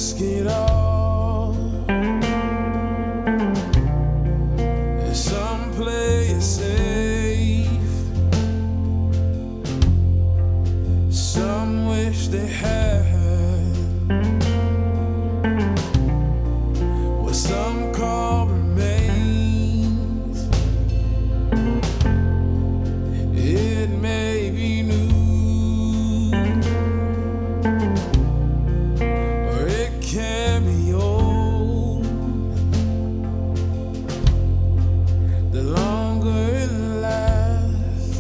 risk it all. Some play it safe, some wish they had what some call remains. It may be new, or it can be old. The longer it lasts,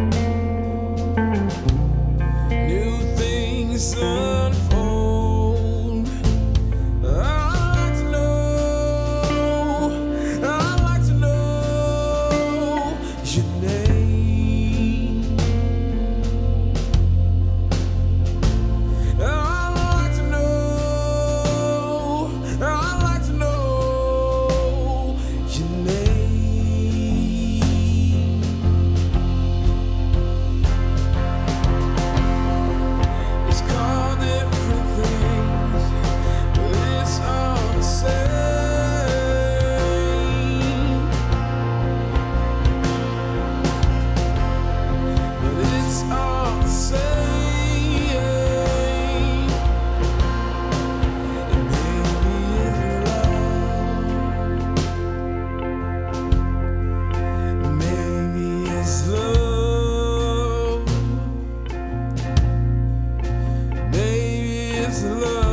new things unfold. I'd like to know your name. I'd like to know your name. It's called different things, but it's all the same. But it's all the same. And maybe it's love. Maybe it's love. Maybe it's love.